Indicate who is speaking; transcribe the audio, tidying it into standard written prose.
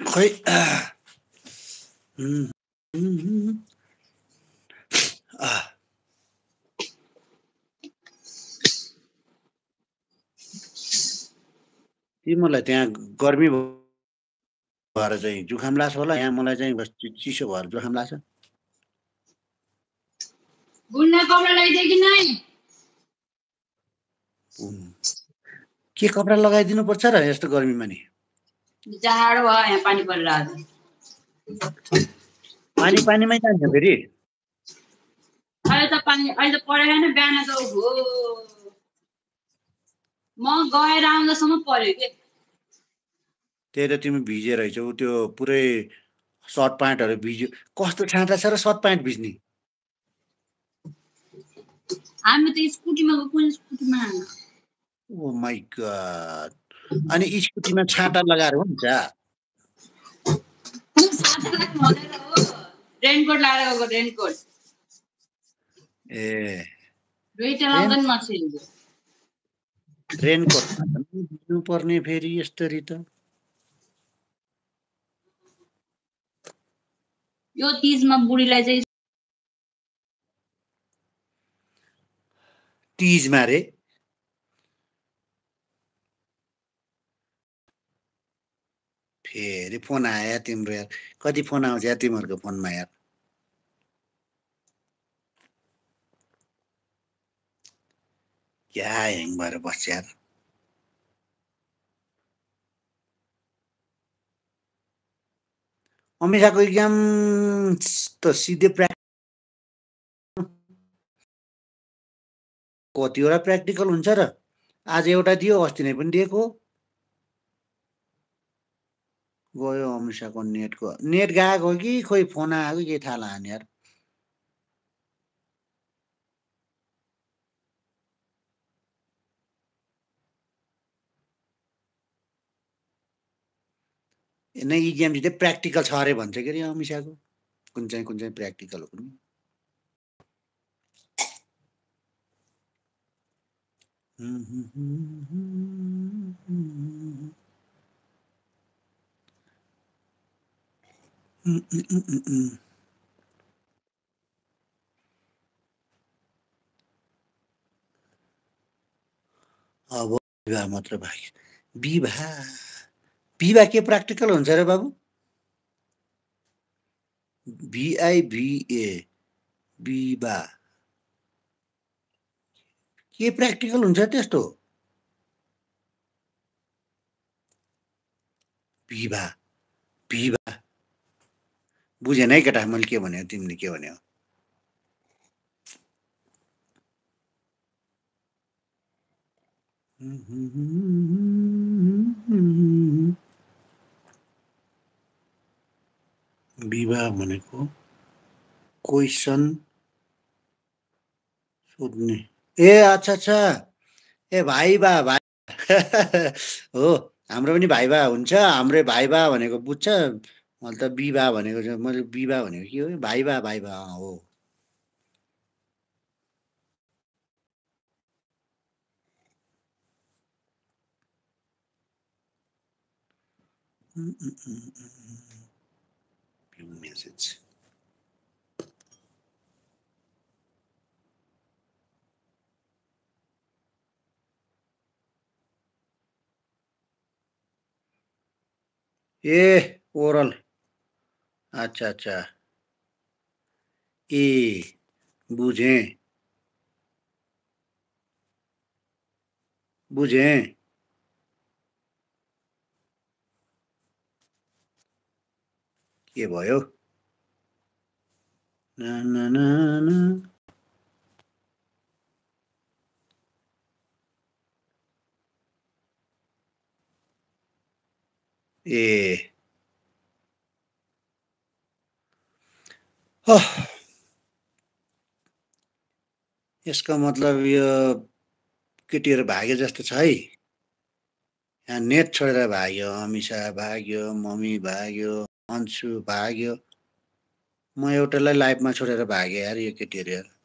Speaker 1: खै तिमीलाई त्यहाँ गर्मी भएर चाहिँ जुखाम लाग्छ होला, यहाँ मलाई चाहिँ चिसो भएर जुखाम लाग्छ।
Speaker 2: बुन्ना कपडा लगाइदिए कि नै?
Speaker 1: के कपडा लगाइदिनु पर्छ र यस्तो गर्मीमा नि?
Speaker 2: जाडो भयो यहाँ पानी परेर आज।
Speaker 1: पानीमै जान्छ फेरि?
Speaker 2: अहिले त परेको छैन, बिहान त हो म गएर आउँदासम्म पर्यो के।
Speaker 1: त्यही त तिमी भिजे रहेछौ, त्यो पुरै सर्ट प्यान्टहरू भिज्यो। कस्तो ठाँटा छ र सर्ट प्यान्ट भिज्ने?
Speaker 2: हामी त स्कुटीमा गएको, स्कुटीमा।
Speaker 1: ओ माइ गॉड, अनि स्कुटीमा छाता लगाएर हुन्छ?
Speaker 2: रेनकोट लगाएर गएको, रेनकोट।
Speaker 1: ए
Speaker 2: दुईटा लाउँदा नि नछिल्यो।
Speaker 1: रेनकोटमा त भिज्नु पर्ने फेरि यस्तरी त।
Speaker 2: यो तीजमा बुढीलाई चाहिँ
Speaker 1: तीजमा रे? फेरि फोन आयो तिम्रो यार, कति फोन आउँछ यार तिमीहरूको फोनमा यार। क्या ह्याङ भएर बस्छ यार। अमिषाको इक्जाम त सिधै कतिवटा प्र्याक्टिकल हुन्छ र? आज एउटा दियो, अस्ति नै पनि दिएको। गयो अमिषाको नेट गएको हो कि खोइ फोन आएको के थाहा लाग्यो यार। नै इक्जाम चाहिँ प्र्याक्टिकल छ अरे भन्छ के अरे अमिषाको, कुन चाहिँ प्र्याक्टिकल हो पनि। अब विवाह मात्र भाग्य। विवाह के प्र्याक्टिकल हुन्छ रे बाबु? VIVA विवाह के प्र्याक्टिकल हुन्छ त्यस्तो? विवाह बुझेन है केटा, मैले के भन्यो तिमीले के भन्यो? विवाह भनेको क्वेसन सोध्ने। ए अच्छा ए भाइबा भाइ हो, हाम्रो पनि भाइबा हुन्छ। हाम्रो भाइबा भनेको बुझ्छ, मैले त विवाह भनेको चाहिँ मैले विवाह भनेको के हो? भाइबा हो। मेसेज ए ओरल, अच्छा ए बुझे के भयो? ए यसको मतलब यो केटीहरू भाग्यो जस्तो छ है। यहाँ नेट छोडेर भाग्यो, अमिषा भाग्यो, मम्मी भाग्यो, अन्सु भाग्यो, म एउटालाई लाइफमा छोडेर भागेँ यार यो केटीहरू यार।